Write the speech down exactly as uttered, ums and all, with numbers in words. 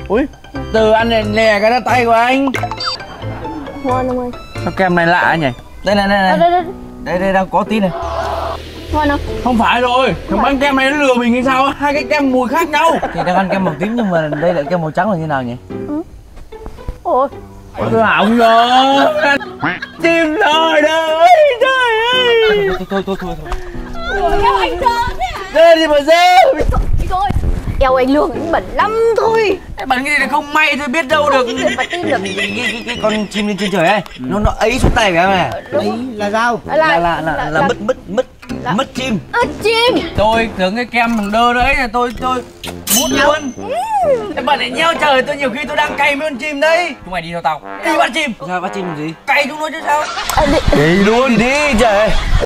Ui, từ ăn này lè cái tay của anh. Ngon không ơi? Sao kem này lạ nhỉ? Đây này, đây này. Đây, đây, đây, đây đang có tí này. ngon không? Không phải rồi, thằng bánh kem này nó lừa mình hay sao? Hai cái kem mùi khác nhau. Thì đang ăn kem màu tím nhưng mà đây lại kem màu trắng là như nào nhỉ? Ừ. Ôi, tôi hỏng rồi. Chim rồi đấy, trời ơi. Thôi thôi thôi thôi. ôi eo anh dơ thế à? Dơ gì mà dơ. Thôi, eo anh Lương anh bẩn lắm thôi. Bắn cái gì là không may thôi, biết đâu được. Mà tin được. Cái, cái, cái, cái con chim lên trên trời ấy, nó nó ấy xuống tay của em này. Ấy là sao? Là Là là là, là, là mất mất mất là... mất chim. Ơ chim. Tôi tưởng cái kem thằng đơ đấy là tôi tôi bút luôn. Cái bạn lại nheo trời, tôi nhiều khi tôi đang cay mấy con chim đấy. Chúng mày đi theo tao. Đi bắt chim. Sao bắt chim làm gì? Cay chúng nó chứ sao? À, đi... Đi luôn đi trời.